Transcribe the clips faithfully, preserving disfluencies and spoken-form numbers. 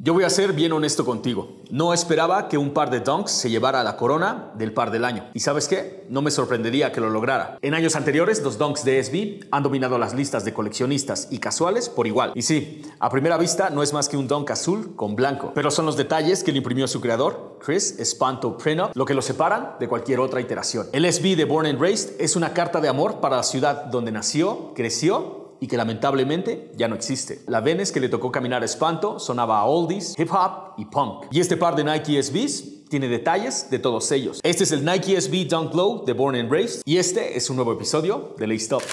Yo voy a ser bien honesto contigo. No esperaba que un par de dunks se llevara la corona del par del año. ¿Y sabes qué? No me sorprendería que lo lograra. En años anteriores, los dunks de S B han dominado las listas de coleccionistas y casuales por igual. Y sí, a primera vista no es más que un dunk azul con blanco. Pero son los detalles que le imprimió su creador, Chris Espanto Prenup, lo que lo separan de cualquier otra iteración. El S B de Born and Raised es una carta de amor para la ciudad donde nació, creció y que lamentablemente ya no existe. La Venice que le tocó caminar a Espanto sonaba a oldies, hip hop y punk. Y este par de Nike S Bs tiene detalles de todos ellos. Este es el Nike S B Dunk Low de Born and Raised y este es un nuevo episodio de Laced Up.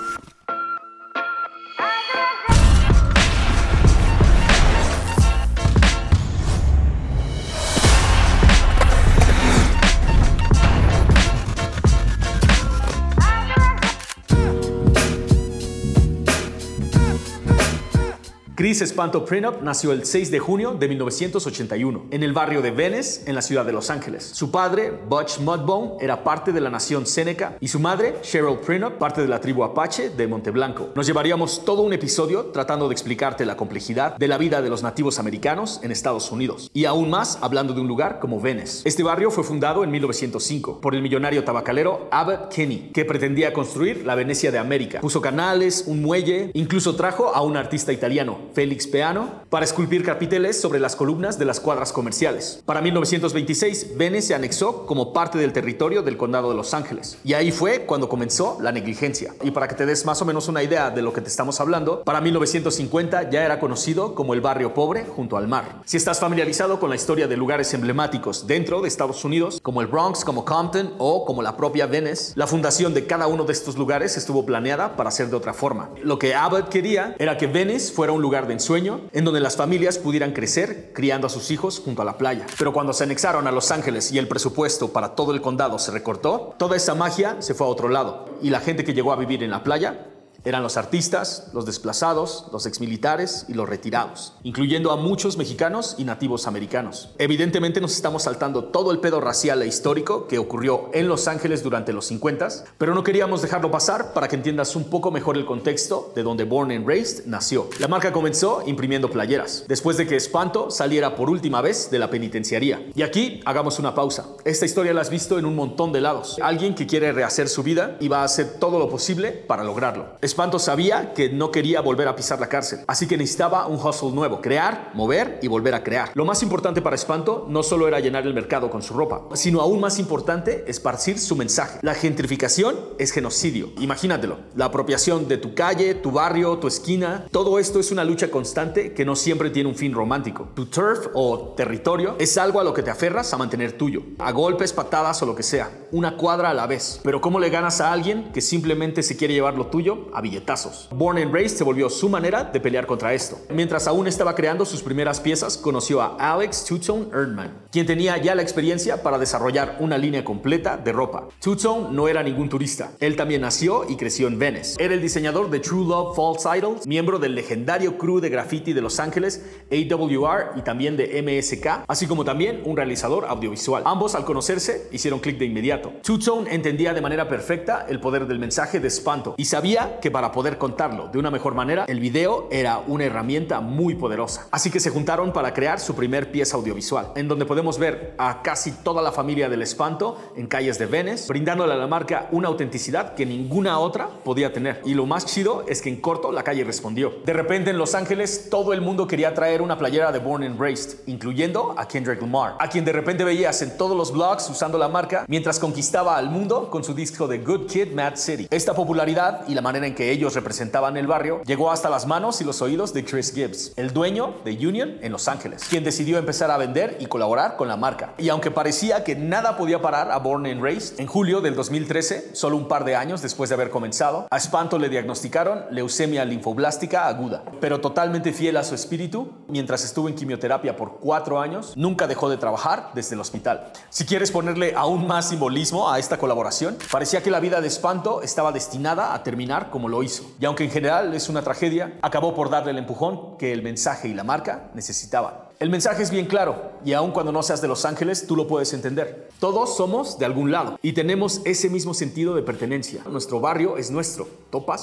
Chris Espanto Prenup nació el seis de junio de mil novecientos ochenta y uno en el barrio de Venice, en la ciudad de Los Ángeles. Su padre, Butch Mudbone, era parte de la nación Seneca y su madre, Cheryl Prenup, parte de la tribu Apache de Monteblanco. Nos llevaríamos todo un episodio tratando de explicarte la complejidad de la vida de los nativos americanos en Estados Unidos y aún más hablando de un lugar como Venice. Este barrio fue fundado en mil novecientos cinco por el millonario tabacalero Abbott Kinney, que pretendía construir la Venecia de América. Puso canales, un muelle, incluso trajo a un artista italiano, Félix Peano, para esculpir capiteles sobre las columnas de las cuadras comerciales. Para mil novecientos veintiséis, Venice se anexó como parte del territorio del condado de Los Ángeles. Y ahí fue cuando comenzó la negligencia. Y para que te des más o menos una idea de lo que te estamos hablando, para mil novecientos cincuenta ya era conocido como el barrio pobre junto al mar. Si estás familiarizado con la historia de lugares emblemáticos dentro de Estados Unidos, como el Bronx, como Compton o como la propia Venice, la fundación de cada uno de estos lugares estuvo planeada para ser de otra forma. Lo que Abbott quería era que Venice fuera un lugar de ensueño en donde las familias pudieran crecer criando a sus hijos junto a la playa. Pero cuando se anexaron a Los Ángeles y el presupuesto para todo el condado se recortó, toda esa magia se fue a otro lado y la gente que llegó a vivir en la playa eran los artistas, los desplazados, los exmilitares y los retirados, incluyendo a muchos mexicanos y nativos americanos. Evidentemente nos estamos saltando todo el pedo racial e histórico que ocurrió en Los Ángeles durante los cincuentas, pero no queríamos dejarlo pasar para que entiendas un poco mejor el contexto de donde Born and Raised nació. La marca comenzó imprimiendo playeras, después de que Espanto saliera por última vez de la penitenciaría. Y aquí hagamos una pausa. Esta historia la has visto en un montón de lados. Alguien que quiere rehacer su vida y va a hacer todo lo posible para lograrlo. Espanto sabía que no quería volver a pisar la cárcel, así que necesitaba un hustle nuevo, crear, mover y volver a crear. Lo más importante para Espanto no solo era llenar el mercado con su ropa, sino aún más importante, esparcir su mensaje. La gentrificación es genocidio. Imagínatelo, la apropiación de tu calle, tu barrio, tu esquina, todo esto es una lucha constante que no siempre tiene un fin romántico. Tu turf o territorio es algo a lo que te aferras a mantener tuyo, a golpes, patadas o lo que sea, una cuadra a la vez. Pero ¿cómo le ganas a alguien que simplemente se quiere llevar lo tuyo a billetazos? Born and Raised se volvió su manera de pelear contra esto. Mientras aún estaba creando sus primeras piezas, conoció a Alex Two-Tone Erdman, quien tenía ya la experiencia para desarrollar una línea completa de ropa. Two-Tone no era ningún turista. Él también nació y creció en Venice. Era el diseñador de True Love False Idols, miembro del legendario crew de graffiti de Los Ángeles, A W R y también de M S K, así como también un realizador audiovisual. Ambos, al conocerse, hicieron clic de inmediato. Two-Tone entendía de manera perfecta el poder del mensaje de Espanto y sabía que para poder contarlo de una mejor manera, el video era una herramienta muy poderosa. Así que se juntaron para crear su primer pieza audiovisual, en donde podemos ver a casi toda la familia del Espanto en calles de Venice, brindándole a la marca una autenticidad que ninguna otra podía tener. Y lo más chido es que en corto la calle respondió. De repente en Los Ángeles todo el mundo quería traer una playera de Born and Raised, incluyendo a Kendrick Lamar, a quien de repente veías en todos los blogs usando la marca mientras conquistaba al mundo con su disco de Good Kid, Mad City. Esta popularidad y la manera en que ellos representaban el barrio llegó hasta las manos y los oídos de Chris Gibbs, el dueño de Union en Los Ángeles, quien decidió empezar a vender y colaborar con la marca. Y aunque parecía que nada podía parar a Born and Raised, en julio del dos mil trece, solo un par de años después de haber comenzado, a Espanto le diagnosticaron leucemia linfoblástica aguda. Pero totalmente fiel a su espíritu, mientras estuvo en quimioterapia por cuatro años, nunca dejó de trabajar desde el hospital. Si quieres ponerle aún más simbolismo a esta colaboración, parecía que la vida de Espanto estaba destinada a terminar como lo hizo. Y aunque en general es una tragedia, acabó por darle el empujón que el mensaje y la marca necesitaban. El mensaje es bien claro, y aun cuando no seas de Los Ángeles, tú lo puedes entender. Todos somos de algún lado y tenemos ese mismo sentido de pertenencia. Nuestro barrio es nuestro, ¿topas?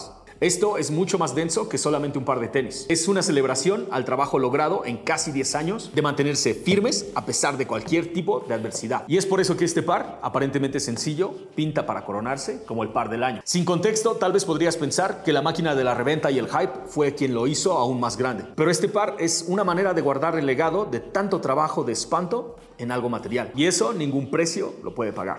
Esto es mucho más denso que solamente un par de tenis. Es una celebración al trabajo logrado en casi diez años de mantenerse firmes a pesar de cualquier tipo de adversidad. Y es por eso que este par, aparentemente sencillo, pinta para coronarse como el par del año. Sin contexto, tal vez podrías pensar que la máquina de la reventa y el hype fue quien lo hizo aún más grande. Pero este par es una manera de guardar el legado de tanto trabajo de espanto en algo material. Y eso ningún precio lo puede pagar.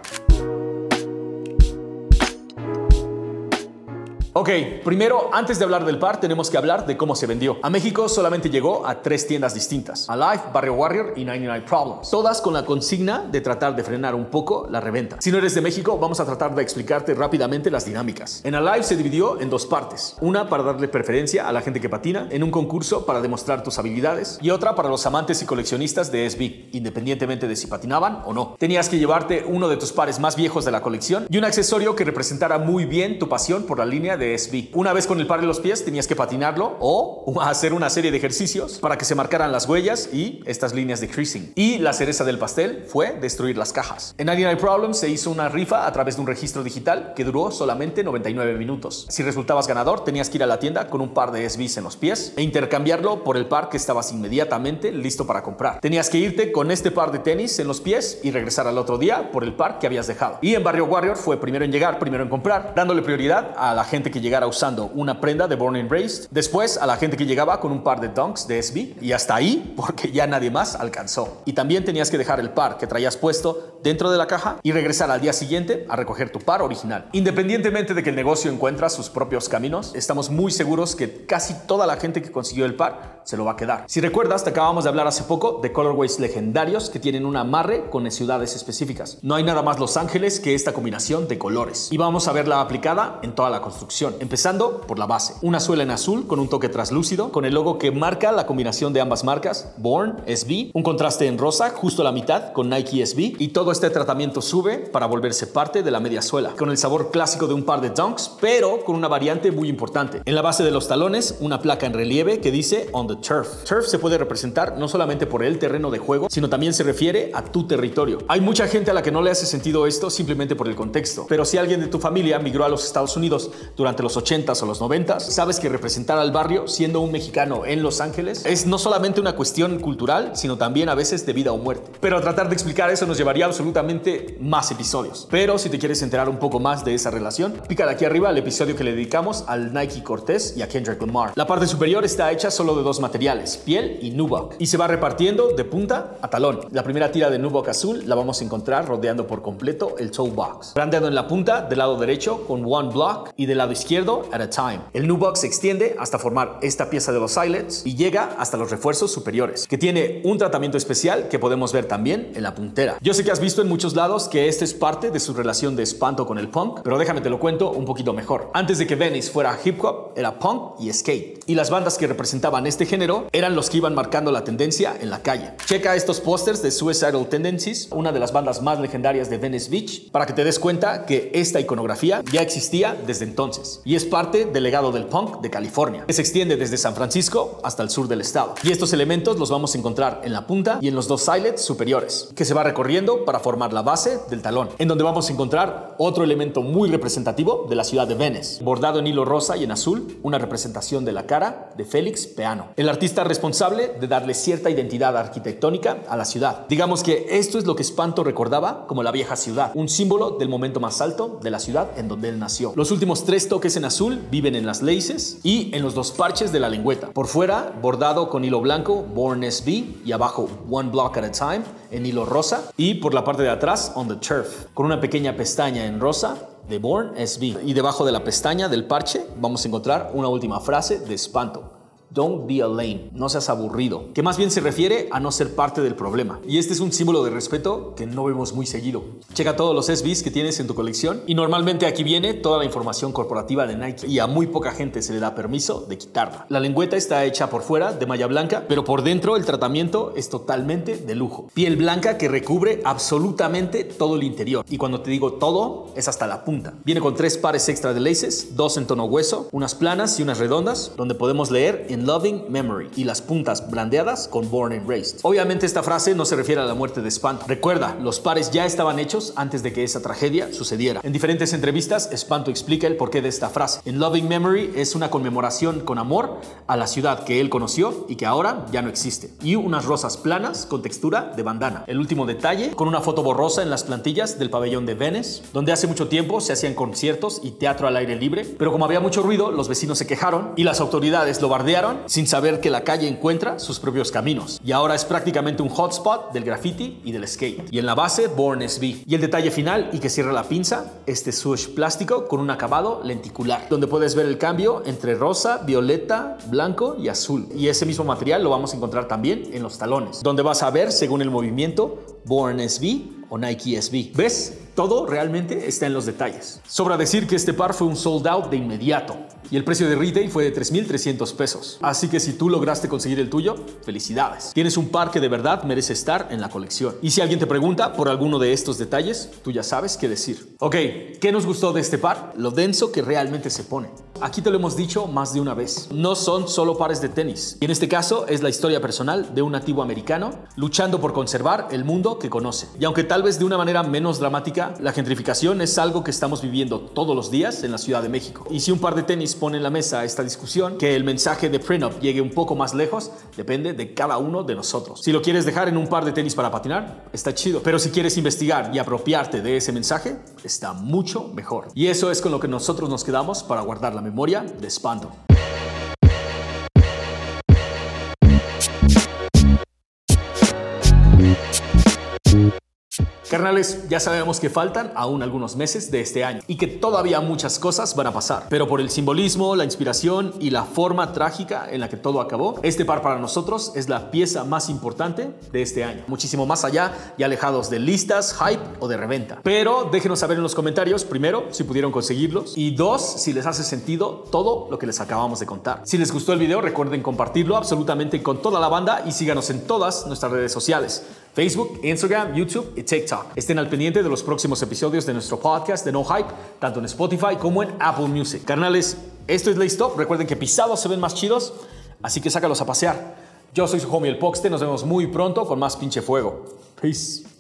Ok, primero, antes de hablar del par, tenemos que hablar de cómo se vendió. A México solamente llegó a tres tiendas distintas: Alive, Barrio Warrior y noventa y nueve Problems, todas con la consigna de tratar de frenar un poco la reventa. Si no eres de México, vamos a tratar de explicarte rápidamente las dinámicas. En Alive se dividió en dos partes: una para darle preferencia a la gente que patina en un concurso para demostrar tus habilidades, y otra para los amantes y coleccionistas de S B, independientemente de si patinaban o no. Tenías que llevarte uno de tus pares más viejos de la colección y un accesorio que representara muy bien tu pasión por la línea de S B. Una vez con el par en los pies, tenías que patinarlo o hacer una serie de ejercicios para que se marcaran las huellas y estas líneas de creasing. Y la cereza del pastel fue destruir las cajas. En noventa y nueve Problems se hizo una rifa a través de un registro digital que duró solamente noventa y nueve minutos. Si resultabas ganador, tenías que ir a la tienda con un par de S Bs en los pies e intercambiarlo por el par que estabas inmediatamente listo para comprar. Tenías que irte con este par de tenis en los pies y regresar al otro día por el par que habías dejado. Y en Barrio Warrior fue primero en llegar, primero en comprar, dándole prioridad a la gente que llegara usando una prenda de Born and Raised, después a la gente que llegaba con un par de Dunks de S B, y hasta ahí porque ya nadie más alcanzó. Y también tenías que dejar el par que traías puesto dentro de la caja y regresar al día siguiente a recoger tu par original. Independientemente de que el negocio encuentra sus propios caminos, estamos muy seguros que casi toda la gente que consiguió el par se lo va a quedar. Si recuerdas, te acabamos de hablar hace poco de colorways legendarios que tienen un amarre con ciudades específicas. No hay nada más Los Ángeles que esta combinación de colores, y vamos a verla aplicada en toda la construcción, empezando por la base. Una suela en azul con un toque translúcido, con el logo que marca la combinación de ambas marcas, Born, S B, un contraste en rosa justo a la mitad con Nike S B, y todo este tratamiento sube para volverse parte de la media suela, con el sabor clásico de un par de Dunks, pero con una variante muy importante. En la base de los talones, una placa en relieve que dice On the Turf. Turf se puede representar no solamente por el terreno de juego, sino también se refiere a tu territorio. Hay mucha gente a la que no le hace sentido esto simplemente por el contexto, pero si alguien de tu familia migró a los Estados Unidos durante los ochentas o los noventas, sabes que representar al barrio siendo un mexicano en Los Ángeles es no solamente una cuestión cultural, sino también a veces de vida o muerte. Pero tratar de explicar eso nos llevaría absolutamente más episodios. Pero si te quieres enterar un poco más de esa relación, pícale aquí arriba al episodio que le dedicamos al Nike Cortez y a Kendrick Lamar. La parte superior está hecha solo de dos materiales, piel y nubuck, y se va repartiendo de punta a talón. La primera tira de nubuck azul la vamos a encontrar rodeando por completo el toe box, brandeado en la punta del lado derecho con one block y del lado izquierdo at a time. El nubuck se extiende hasta formar esta pieza de los eyelets y llega hasta los refuerzos superiores, que tiene un tratamiento especial que podemos ver también en la puntera. Yo sé que has visto en muchos lados que este es parte de su relación de espanto con el punk, pero déjame te lo cuento un poquito mejor. Antes de que Venice fuera hip hop, era punk y skate, y las bandas que representaban este género eran los que iban marcando la tendencia en la calle. Checa estos pósters de Suicidal Tendencies, una de las bandas más legendarias de Venice Beach, para que te des cuenta que esta iconografía ya existía desde entonces y es parte del legado del punk de California, que se extiende desde San Francisco hasta el sur del estado. Y estos elementos los vamos a encontrar en la punta y en los dos eyelets superiores, que se va recorriendo para formar la base del talón, en donde vamos a encontrar otro elemento muy representativo de la ciudad de Venice, bordado en hilo rosa y en azul, una representación de la cara de Félix Peano, el artista responsable de darle cierta identidad arquitectónica a la ciudad. Digamos que esto es lo que Espanto recordaba como la vieja ciudad, un símbolo del momento más alto de la ciudad en donde él nació. Los últimos tres toques en azul viven en las laces y en los dos parches de la lengüeta. Por fuera, bordado con hilo blanco, Born S B, y abajo, One Block at a Time, en hilo rosa, y por la parte de atrás, On the Turf, con una pequeña pestaña en rosa de Born S B. Y debajo de la pestaña del parche vamos a encontrar una última frase de Espanto: Don't be a lame, no seas aburrido, que más bien se refiere a no ser parte del problema. Y este es un símbolo de respeto que no vemos muy seguido. Checa todos los S Bs que tienes en tu colección y normalmente aquí viene toda la información corporativa de Nike y a muy poca gente se le da permiso de quitarla. La lengüeta está hecha por fuera de malla blanca, pero por dentro el tratamiento es totalmente de lujo. Piel blanca que recubre absolutamente todo el interior. Y cuando te digo todo, es hasta la punta. Viene con tres pares extra de laces, dos en tono hueso, unas planas y unas redondas, donde podemos leer en en Loving Memory y las puntas brandeadas con Born and Raised. Obviamente esta frase no se refiere a la muerte de Espanto. Recuerda, los pares ya estaban hechos antes de que esa tragedia sucediera. En diferentes entrevistas, Espanto explica el porqué de esta frase. En Loving Memory es una conmemoración con amor a la ciudad que él conoció y que ahora ya no existe. Y unas rosas planas con textura de bandana. El último detalle, con una foto borrosa en las plantillas del pabellón de Venice, donde hace mucho tiempo se hacían conciertos y teatro al aire libre, pero como había mucho ruido, los vecinos se quejaron y las autoridades lo bardearon sin saber que la calle encuentra sus propios caminos. Y ahora es prácticamente un hotspot del graffiti y del skate. Y en la base, Born S B. Y el detalle final y que cierra la pinza, este swoosh plástico con un acabado lenticular, donde puedes ver el cambio entre rosa, violeta, blanco y azul. Y ese mismo material lo vamos a encontrar también en los talones, donde vas a ver, según el movimiento, Born S B o Nike S B. ¿Ves? Todo realmente está en los detalles. Sobra decir que este par fue un sold out de inmediato y el precio de retail fue de tres mil trescientos pesos. Así que si tú lograste conseguir el tuyo, felicidades. Tienes un par que de verdad merece estar en la colección. Y si alguien te pregunta por alguno de estos detalles, tú ya sabes qué decir. Ok, ¿qué nos gustó de este par? Lo denso que realmente se pone. Aquí te lo hemos dicho más de una vez. No son solo pares de tenis. Y en este caso es la historia personal de un nativo americano luchando por conservar el mundo que conoce. Y aunque tal vez de una manera menos dramática, la gentrificación es algo que estamos viviendo todos los días en la Ciudad de México. Y si un par de tenis pone en la mesa esta discusión, que el mensaje de Prenup llegue un poco más lejos, depende de cada uno de nosotros. Si lo quieres dejar en un par de tenis para patinar, está chido. Pero si quieres investigar y apropiarte de ese mensaje, está mucho mejor. Y eso es con lo que nosotros nos quedamos para guardar la memoria de Espanto. Carnales, ya sabemos que faltan aún algunos meses de este año y que todavía muchas cosas van a pasar, pero por el simbolismo, la inspiración y la forma trágica en la que todo acabó, este par para nosotros es la pieza más importante de este año, muchísimo más allá y alejados de listas, hype o de reventa. Pero déjenos saber en los comentarios, primero, si pudieron conseguirlos y dos, si les hace sentido todo lo que les acabamos de contar. Si les gustó el video, recuerden compartirlo absolutamente con toda la banda y síganos en todas nuestras redes sociales: Facebook, Instagram, YouTube y TikTok. Estén al pendiente de los próximos episodios de nuestro podcast de No Hype, tanto en Spotify como en Apple Music. Carnales, esto es Lay Stop. Recuerden que pisados se ven más chidos, así que sácalos a pasear. Yo soy su homie el Poxte. Nos vemos muy pronto con más pinche fuego. Peace.